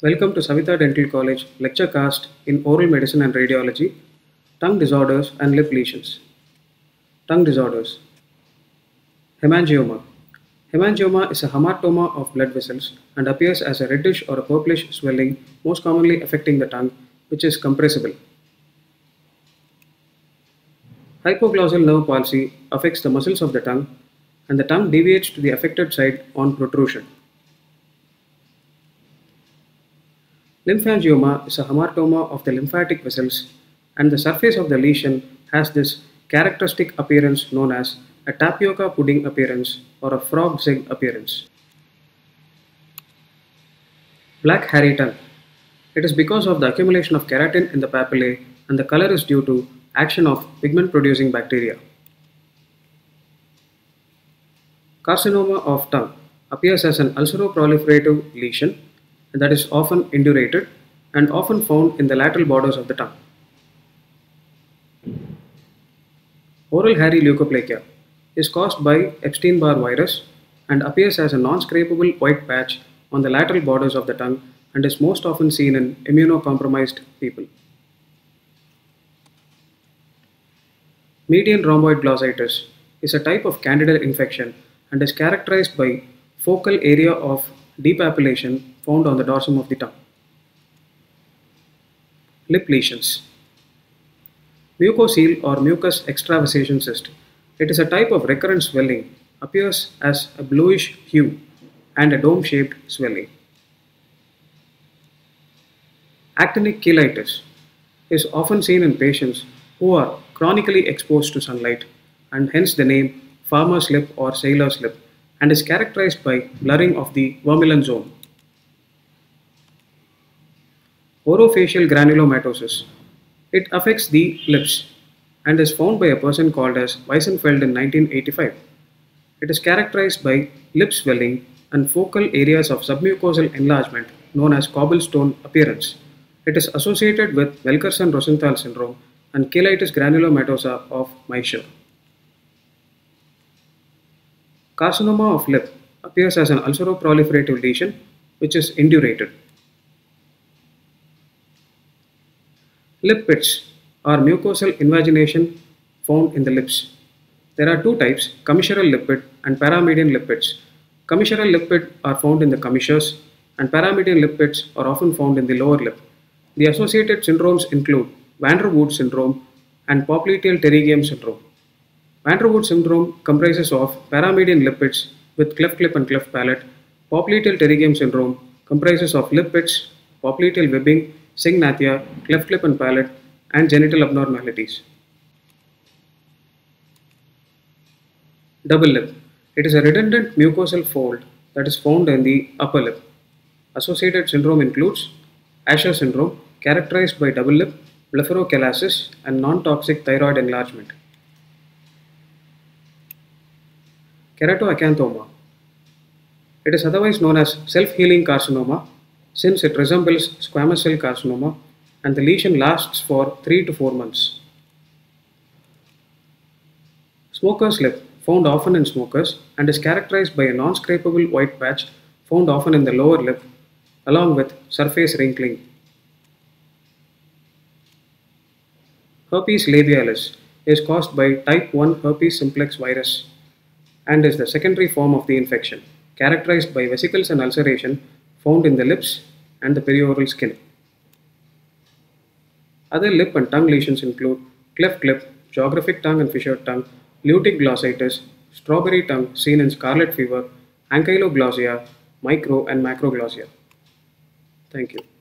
Welcome to Savitha Dental College lecture cast in Oral Medicine and Radiology, Tongue Disorders and Lip Lesions. Tongue Disorders. Hemangioma. Hemangioma is a hamartoma of blood vessels and appears as a reddish or a purplish swelling, most commonly affecting the tongue, which is compressible. Hypoglossal nerve palsy affects the muscles of the tongue, and the tongue deviates to the affected side on protrusion. Lymphangioma is a hamartoma of the lymphatic vessels, and the surface of the lesion has this characteristic appearance known as a tapioca pudding appearance or a frog's egg appearance. Black hairy tongue. It is because of the accumulation of keratin in the papillae, and the color is due to action of pigment producing bacteria. Carcinoma of tongue appears as an ulceroproliferative lesion that is often indurated and often found in the lateral borders of the tongue. Oral hairy leukoplakia is caused by Epstein-Barr virus and appears as a non-scrapable white patch on the lateral borders of the tongue and is most often seen in immunocompromised people. Median rhomboid glossitis is a type of candida infection and is characterized by focal area of depapillation found on the dorsum of the tongue. Lip lesions. Mucocele or mucus extravasation cyst. It is a type of recurrent swelling, appears as a bluish hue and a dome-shaped swelling. Actinic cheilitis is often seen in patients who are chronically exposed to sunlight, and hence the name farmer's lip or sailor's lip, and is characterized by blurring of the vermilion zone. Orofacial granulomatosis. It affects the lips and is found by a person called as Weissenfeld in 1985. It is characterized by lip swelling and focal areas of submucosal enlargement known as cobblestone appearance. It is associated with Welkerson-Rosenthal syndrome and cheilitis granulomatosa of Meissner. Carcinoma of lip appears as an ulceroproliferative lesion which is indurated. Lip pits are mucosal invagination found in the lips. There are two types, commissural lip pit and paramedian lip pits. Commissural lip pit are found in the commissures, and paramedian lip pits are often found in the lower lip. The associated syndromes include van der Waals syndrome and popliteal pterygium syndrome. Van der Waals syndrome comprises of paramedian lip pits with cleft lip and cleft palate. Popliteal pterygium syndrome comprises of lip pits, popliteal webbing, synagnathia, cleft lip and palate, and genital abnormalities. Double lip. It is a redundant mucosal fold that is found in the upper lip. Associated syndrome includes Usher syndrome, characterized by double lip, blepharochalasis, and non-toxic thyroid enlargement. Keratoacanthoma. It is otherwise known as self-healing carcinoma since it resembles squamous cell carcinoma, and the lesion lasts for 3 to 4 months. Smoker's lip, found often in smokers, and is characterized by a non-scrapable white patch found often in the lower lip along with surface wrinkling. Herpes labialis is caused by type 1 herpes simplex virus and is the secondary form of the infection, characterized by vesicles and ulceration found in the lips and the perioral skin. Other lip and tongue lesions include cleft lip, geographic tongue and fissured tongue, lutic glossitis, strawberry tongue seen in scarlet fever, ankyloglossia, micro and macroglossia. Thank you.